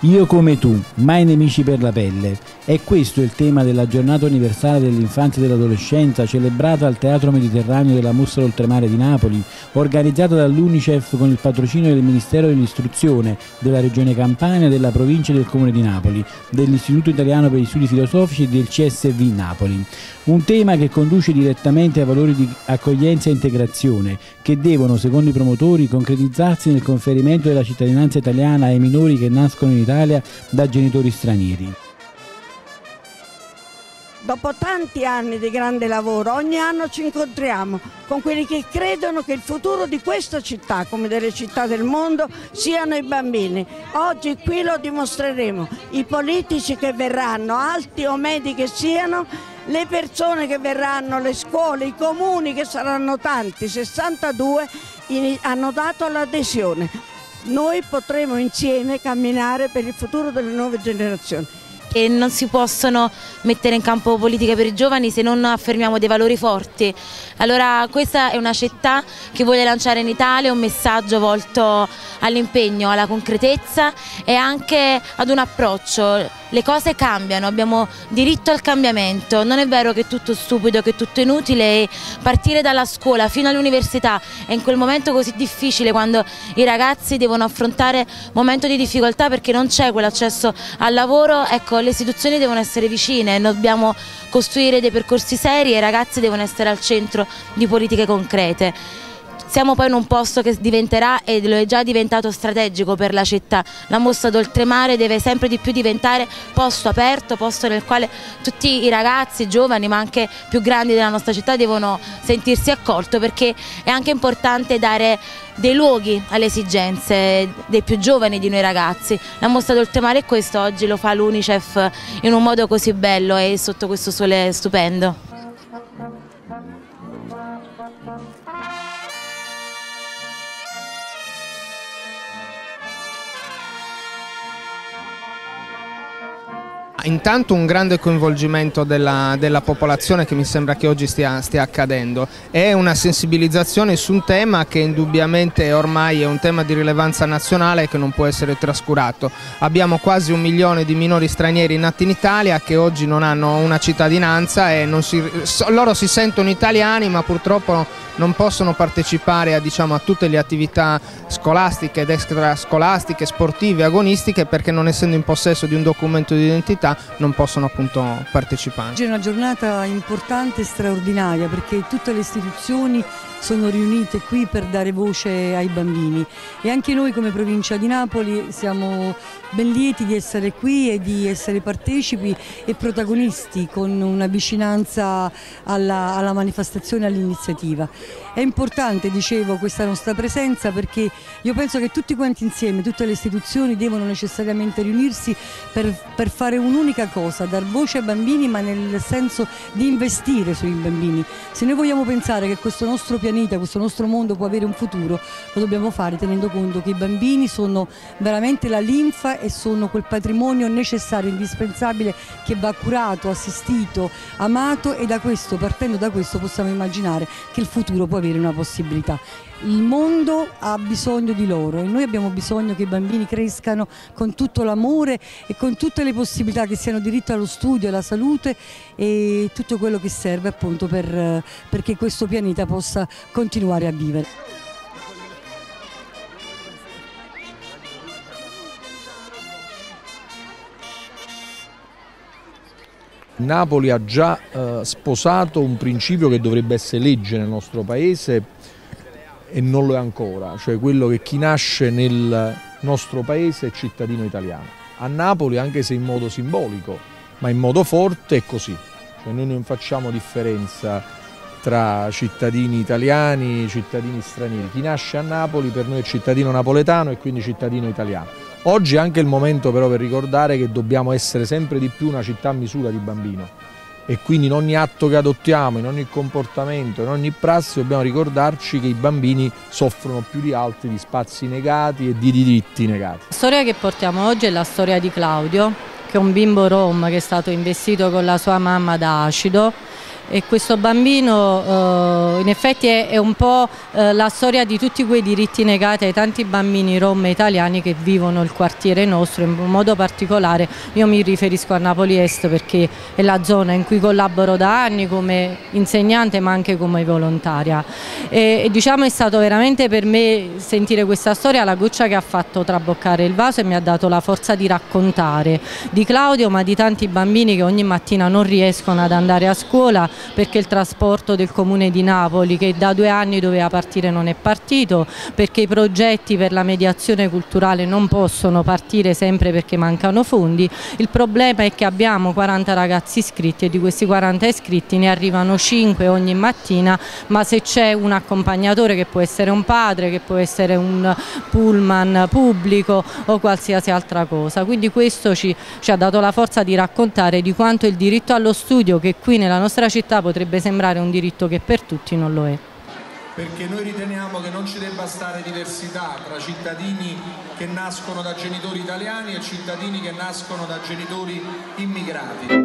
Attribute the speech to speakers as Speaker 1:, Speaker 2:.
Speaker 1: Io come tu, mai nemici per la pelle. È questo il tema della giornata universale dell'infanzia e dell'adolescenza, celebrata al Teatro Mediterraneo della Mostra d'Oltremare di Napoli, organizzata dall'Unicef con il patrocinio del Ministero dell'Istruzione, della Regione Campania, della Provincia e del Comune di Napoli, dell'Istituto Italiano per gli Studi Filosofici e del CSV Napoli. Un tema che conduce direttamente ai valori di accoglienza e integrazione, che devono, secondo i promotori, concretizzarsi nel conferimento della cittadinanza italiana ai minori che nascono in Italia da genitori stranieri.
Speaker 2: Dopo tanti anni di grande lavoro, ogni anno ci incontriamo con quelli che credono che il futuro di questa città, come delle città del mondo, siano i bambini. Oggi qui lo dimostreremo. I politici che verranno, alti o medi che siano, le persone che verranno, le scuole, i comuni che saranno tanti, 62, hanno dato l'adesione. Noi potremo insieme camminare per il futuro delle nuove generazioni.
Speaker 3: E non si possono mettere in campo politiche per i giovani se non affermiamo dei valori forti. Allora questa è una città che vuole lanciare in Italia un messaggio volto all'impegno, alla concretezza e anche ad un approccio. Le cose cambiano, abbiamo diritto al cambiamento, non è vero che è tutto stupido, che è tutto inutile, e partire dalla scuola fino all'università è in quel momento così difficile, quando i ragazzi devono affrontare un momento di difficoltà perché non c'è quell'accesso al lavoro. Ecco, le istituzioni devono essere vicine, dobbiamo costruire dei percorsi seri e i ragazzi devono essere al centro di politiche concrete. Siamo poi in un posto che diventerà, e lo è già diventato, strategico per la città. La Mostra d'Oltremare deve sempre di più diventare posto aperto, posto nel quale tutti i ragazzi, giovani ma anche più grandi della nostra città devono sentirsi accolti, perché è anche importante dare dei luoghi alle esigenze dei più giovani di noi ragazzi. La Mostra d'Oltremare è questo, oggi lo fa l'Unicef in un modo così bello e sotto questo sole stupendo.
Speaker 4: Intanto un grande coinvolgimento della popolazione, che mi sembra che oggi stia accadendo, è una sensibilizzazione su un tema che indubbiamente ormai è un tema di rilevanza nazionale e che non può essere trascurato. Abbiamo quasi 1 milione di minori stranieri nati in Italia che oggi non hanno una cittadinanza e loro si sentono italiani, ma purtroppo non possono partecipare a tutte le attività scolastiche ed extrascolastiche, sportive, agonistiche, perché non essendo in possesso di un documento di identità non possono appunto partecipare.
Speaker 5: Oggi è una giornata importante e straordinaria, perché tutte le istituzioni sono riunite qui per dare voce ai bambini, e anche noi come provincia di Napoli siamo ben lieti di essere qui e di essere partecipi e protagonisti, con una vicinanza alla manifestazione, all'iniziativa. È importante, dicevo, questa nostra presenza, perché io penso che tutti quanti insieme, tutte le istituzioni devono necessariamente riunirsi per fare un'unica cosa: dar voce ai bambini, ma nel senso di investire sui bambini. Se noi vogliamo pensare che questo nostro pianeta, questo nostro mondo può avere un futuro, lo dobbiamo fare tenendo conto che i bambini sono veramente la linfa e sono quel patrimonio necessario, indispensabile, che va curato, assistito, amato, e partendo da questo possiamo immaginare che il futuro può avere una possibilità. Il mondo ha bisogno di loro e noi abbiamo bisogno che i bambini crescano con tutto l'amore e con tutte le possibilità, che siano diritto allo studio, alla salute e tutto quello che serve appunto perché questo pianeta possa continuare a vivere.
Speaker 6: Napoli ha già sposato un principio che dovrebbe essere legge nel nostro paese e non lo è ancora, cioè quello che chi nasce nel nostro paese è cittadino italiano. A Napoli, anche se in modo simbolico, ma in modo forte, è così. Cioè noi non facciamo differenza tra cittadini italiani e cittadini stranieri. Chi nasce a Napoli per noi è cittadino napoletano e quindi cittadino italiano. Oggi è anche il momento però per ricordare che dobbiamo essere sempre di più una città a misura di bambino, e quindi in ogni atto che adottiamo, in ogni comportamento, in ogni prassi dobbiamo ricordarci che i bambini soffrono più di altri di spazi negati e di diritti negati.
Speaker 7: La storia che portiamo oggi è la storia di Claudio, che è un bimbo rom che è stato investito con la sua mamma da acido e questo bambino in effetti è un po' la storia di tutti quei diritti negati ai tanti bambini rom italiani che vivono il quartiere nostro, in modo particolare io mi riferisco a Napoli Est perché è la zona in cui collaboro da anni come insegnante ma anche come volontaria e diciamo è stato veramente per me sentire questa storia la goccia che ha fatto traboccare il vaso e mi ha dato la forza di raccontare di Claudio ma di tanti bambini che ogni mattina non riescono ad andare a scuola perché il trasporto del Comune di Napoli che da 2 anni doveva partire non è partito, perché i progetti per la mediazione culturale non possono partire sempre perché mancano fondi. Il problema è che abbiamo 40 ragazzi iscritti e di questi 40 iscritti ne arrivano 5 ogni mattina, ma se c'è un accompagnatore che può essere un padre, che può essere un pullman pubblico o qualsiasi altra cosa. Quindi questo ci ha dato la forza di raccontare di quanto il diritto allo studio, che qui nella nostra città potrebbe sembrare un diritto che per tutti non lo è.
Speaker 8: Perché noi riteniamo che non ci debba stare diversità tra cittadini che nascono da genitori italiani e cittadini che nascono da genitori immigrati.